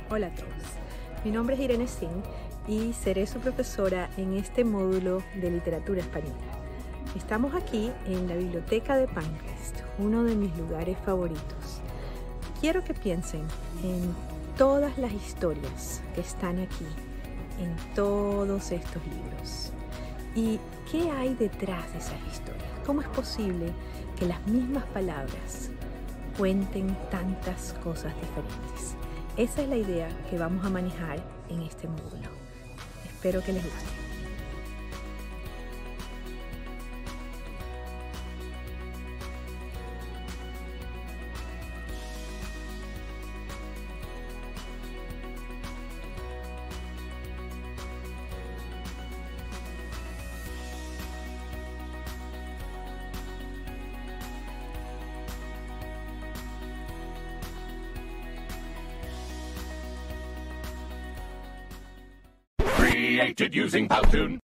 Hola a todos, mi nombre es Irene Singh y seré su profesora en este módulo de literatura española. Estamos aquí en la biblioteca de Pinecrest, uno de mis lugares favoritos. Quiero que piensen en todas las historias que están aquí, en todos estos libros. ¿Y qué hay detrás de esas historias? ¿Cómo es posible que las mismas palabras cuenten tantas cosas diferentes? Esa es la idea que vamos a manejar en este módulo. Espero que les guste. Created using Powtoon.